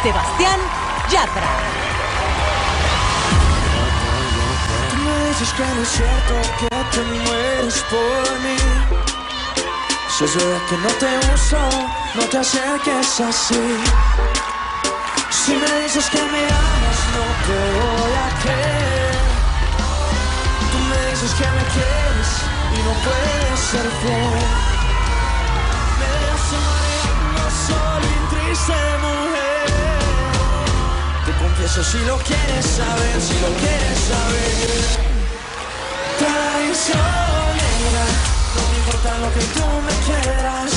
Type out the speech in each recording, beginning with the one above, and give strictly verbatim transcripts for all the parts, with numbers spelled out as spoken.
Sebastián Yatra. Tú me dices que no es cierto que te mueres por mí. Si es verdad que no te uso, no te acerques así. Si me dices que me amas, no te voy a creer. Tú me dices que me quieres y no puedes ser fiel. Me dejas mareando solo y triste, mujer. Te confieso si lo quieres saber, si lo quieres saber. Traicionera, no me importa lo que tú me quieras.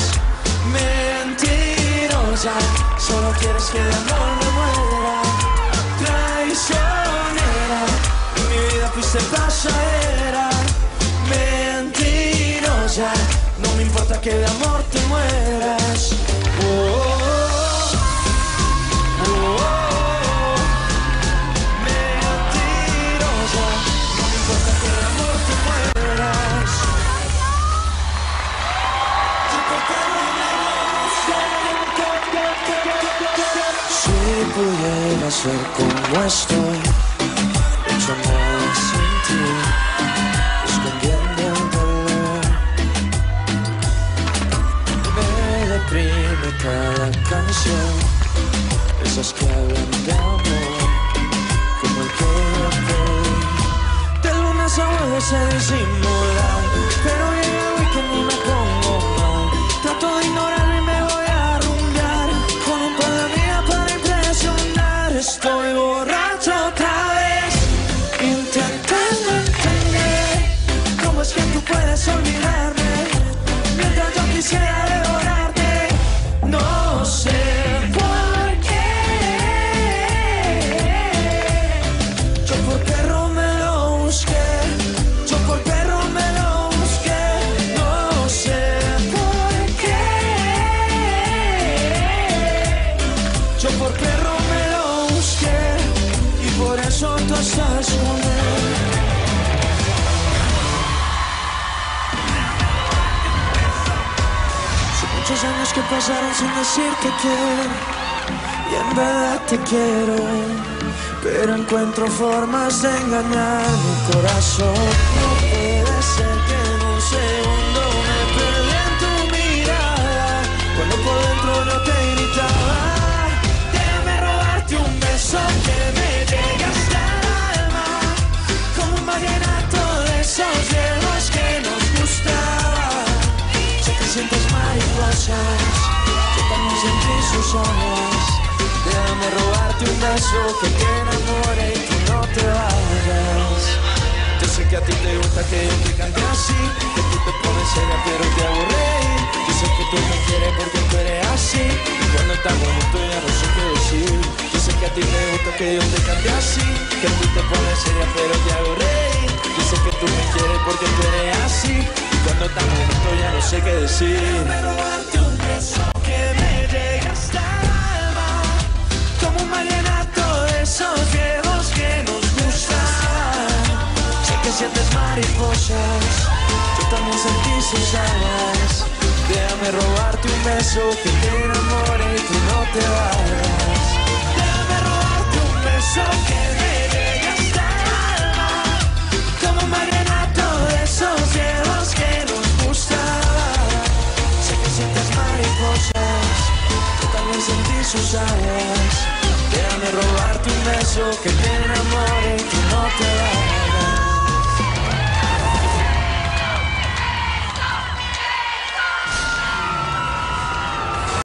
Mentirosa, solo quieres que de amor me muera. Traicionera, en mi vida fuiste pasajera. Mentirosa, no me importa que de amor te mueras. Oh, oh, oh, oh, oh. Mentirosa, no me importa que de amor te mueras. Si pudiera ser como estoy, hecho nada sin ti, escondiendo el dolor. Me deprime cada canción, esas que hablan de amor, como el que yo pedí. De lunes a jueves se disimular, pero llega hoy que ni me pongo mal. Trato de ignorarlo y me voy a rumbear con un par de amigas para impresionar. Estoy borracho otra vez, intentando entender cómo es que tú puedes olvidarme mientras yo quisiera devorarte. No sé por qué. Yo por perro me lo busqué, yo por perro me lo busqué. No sé por qué. Yo por perro me lo busqué y por eso tú estás con él. Son muchos años que pasaron sin decirte quiero, y en verdad te quiero, pero encuentro formas de engañar mi corazón. No puede ser que en un segundo me perdí en tu mirada, cuando por dentro no te gritaba. Déjame robarte un beso que me llegue hasta el alma, como un vallenato de esos viejos que nos gustaba. Sé que sientes mariposas, yo también sentí sus alas. Déjame robarte un beso que te enamore y tú no te vayas. Yo sé que a ti te gusta que yo te cante así, que tú te pones seria pero te hago reír. Yo sé que tú me quieres porque tú eres así, y cuando estamos juntos ya no sé qué decir. Yo sé que a ti te gusta que yo te cante así, que tú te pones seria pero te hago reír. Yo sé que tú me quieres porque tú eres así, y cuando estamos juntos ya no sé qué decir. Déjame robarte un beso que me llegue hasta el alma, como un vallenato de esos viejos que nos gustan. Sé que sientes mariposas, yo también sentí sus alas. Déjame robarte un beso que te enamore y tú no te vayas. Déjame robarte un beso que me llegue hasta el alma, como un vallenato de esos viejos que nos gustan. Sé que sientes mariposas, yo también sentí sus alas. Déjame robarte un beso que te enamore